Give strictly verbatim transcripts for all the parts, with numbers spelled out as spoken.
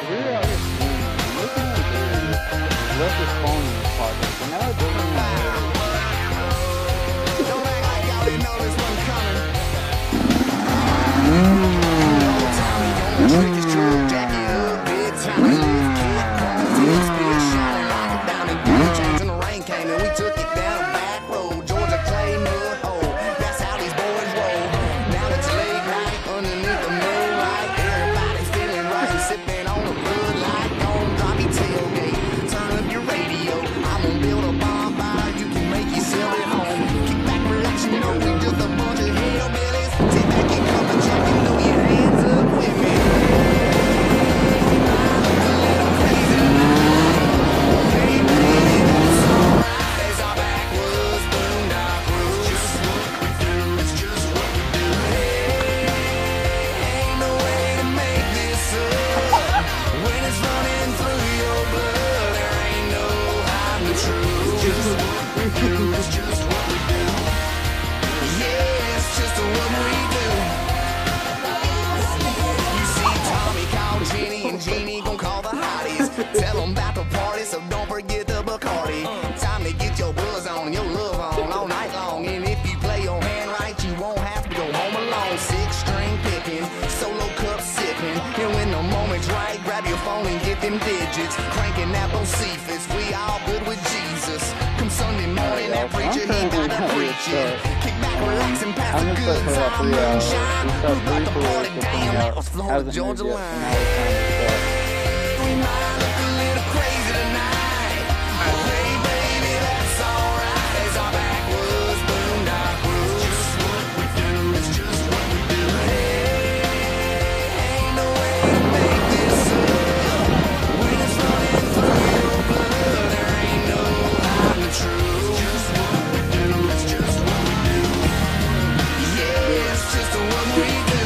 were out here swimming. Look at the dude. Left his phone in his pocket. And now it doesn't matter. Don't act like y'all didn't know this one coming. Tommy on the trick is true. Jackie up, big time. Live kid, Paul, spear shining like a diamond. Blue chains and the rain came and we took it down a back road. Georgia clay mud hole. That's how these boys roll. Now it's late night underneath the moonlight. Everybody's feeling right, sipping on a Bud Light. Don't drop your tailgate. Turn up your radio. I'm gonna build a bonfire. You can make yourself at home. Kick back, relax, you know we just a bunch of hillbillies. Sit back and come and check and throw your hands up with me. Tell them about the party, so don't forget the Bacardi. Time to get your buzz on, your love on all night long. And if you play your hand right, you won't have to go home alone. Six string picking, solo cup sipping. And when the moment's right, grab your phone and get them digits. Cranking that Bocephus, we all good with Jesus. Come Sunday morning, that preacher, he got to preach it. Kick back, relax, and pass the good time. Moonshine, we about to party down at the Florida, Georgia line. We might look a little crazy tonight, but hey baby, that's alright. It's our backwoods boondock roots. It's just what we do, it's just what we do. Hey, ain't no way to make this up. When it's running through your blood, there ain't no hiding the truth. It's just what we do, it's just what we do. Yeah, it's just what we do.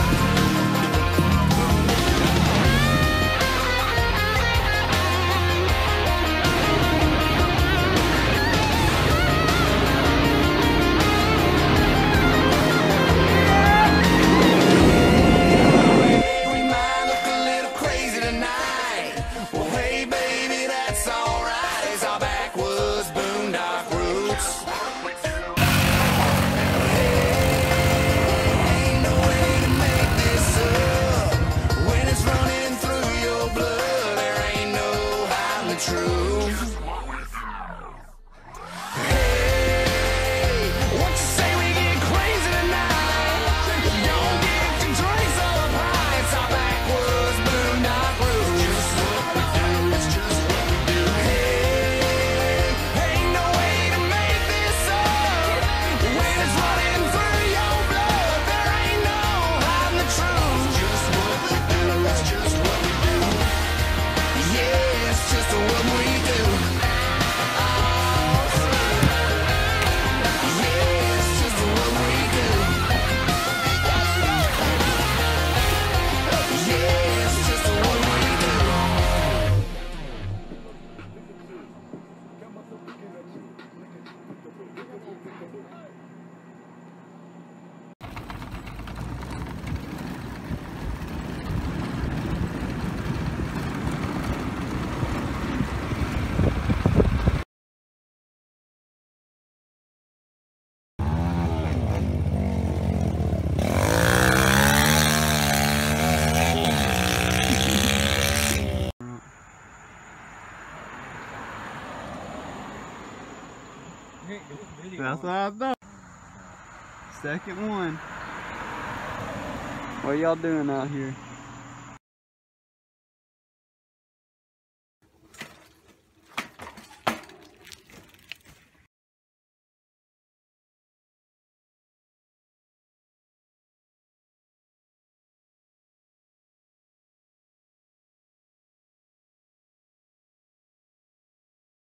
That's what I thought. Second one. What are y'all doing out here?